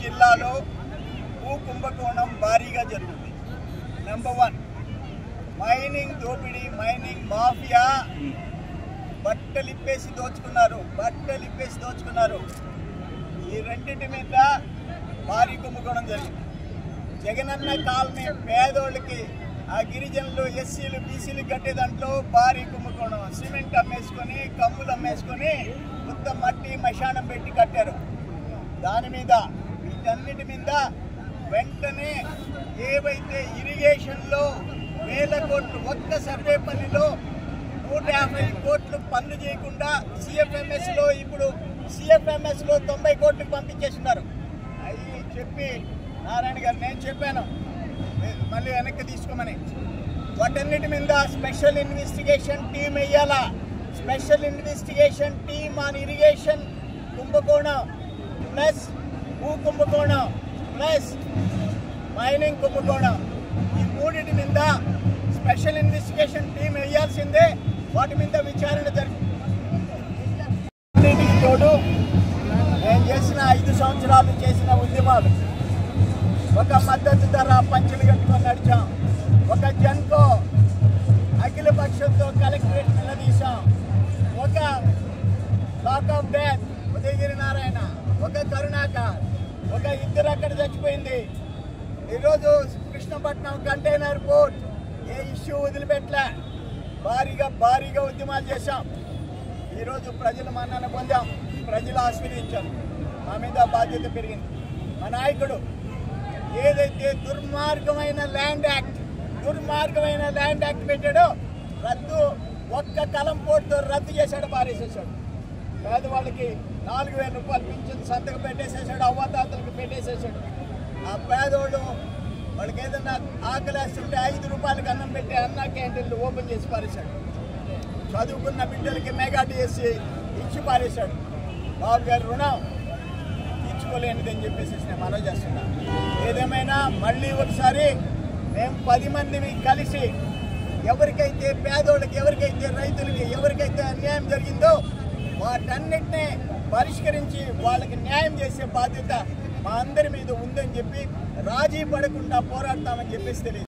జిల్లాలో భూ కుంభకోణం భారీగా జరుగుతుంది. నెంబర్ 1 మైనింగ్ దోపిడీ, మైనింగ్ మాఫియా బట్టలిప్పేసి దోచుకున్నారు. ఈ రెండింటి మీద భారీ కుంభకోణం జరిగింది. జగనన్న కాలనీ పేదోళ్ళకి, ఆ గిరిజనులు, ఎస్సీలు, బీసీలు కట్టే దాంట్లో భారీ కుంభకోణం. సిమెంట్ అమ్మేసుకొని, కమ్ములు అమ్మేసుకొని మొత్తం మట్టి మశానం పెట్టి కట్టారు. దాని మీద వీటన్నిటి మీద వెంటనే ఏవైతే ఇరిగేషన్లో 1000 కోట్లు, ఒక్క సర్వేపల్లిలో 150 కోట్లు పనులు చేయకుండా సిఎఫ్ఎంఎస్లో ఇప్పుడు సిఎఫ్ఎంఎస్లో 90 కోట్లు పంపించేస్తున్నారు. అవి చెప్పి నారాయణ గారు నేను చెప్పాను మళ్ళీ వెనక్కి తీసుకోమని. వాటన్నిటి మీద స్పెషల్ ఇన్వెస్టిగేషన్ టీం వేయాలా. Special investigation team on irrigation కుంభకోణం ప్లస్ భూ కుంభకోణం ప్లస్ మైనింగ్ కుంభకోణం, ఈ మూడింటి మీద స్పెషల్ ఇన్వెస్టిగేషన్ టీం వేయాల్సిందే. వాటి మీద విచారణ జరుగుతుంది. తోడు నేను చేసిన 5 సంవత్సరాలు చేసిన ఉద్యమాలు, ఒక మద్దతు ధర పంచులు కట్టుకొని నడిచాం, ఒక జన్కో అఖిల పక్షంతో కలెక్టరేట్ నిలదీశాం, ఒక lock of death Udayagiri Narayana, ఒక కరుణాకర్, ఒక ఇద్దరు అక్కడ చచ్చిపోయింది. ఈరోజు కృష్ణపట్నం కంటైనర్ పోర్ట్ ఏ ఇష్యూ వదిలిపెట్టలే. భారీగా ఉద్యమాలు చేశాం. ఈరోజు ప్రజల మన్నన పొందాం, ప్రజలు ఆశీర్వదించారు. మా మీద బాధ్యత పెరిగింది. మా నాయకుడు ఏదైతే దుర్మార్గమైన ల్యాండ్ యాక్ట్ పెట్టాడో రద్దు, ఒక్క కలం పోటుతో రద్దు చేశాడు, పారేసేసాడు. పేదవాళ్ళకి 4000 రూపాయలు పింఛన్ సంతకం పెట్టేసేసాడు, అవ్వాతాతలకు పెట్టేసేసాడు. ఆ పేదోళ్ళు వాళ్ళకి ఏదన్నా ఆకలేస్తుంటే 5 రూపాయలకి అన్నం పెట్టి అన్న క్యాంటీన్లు ఓపెన్ చేసి పారేశాడు. చదువుకున్న బిడ్డలకి మెగా డిఎస్సి ఇచ్చి పారేశాడు. బాబు గారు రుణం తీర్చుకోలేనిదని చెప్పేసి నేను మనవి చేస్తున్నా. ఏదేమైనా మళ్ళీ ఒకసారి మేము 10 మందిని కలిసి ఎవరికైతే పేదోళ్ళకి, ఎవరికైతే రైతులకి, ఎవరికైతే అన్యాయం జరిగిందో వాటన్నిటినీ పరిష్కరించి వాళ్ళకి న్యాయం చేసే బాధ్యత మా అందరి మీద ఉందని చెప్పి రాజీ పడకుండా పోరాడతామని చెప్పేసి తెలియదు.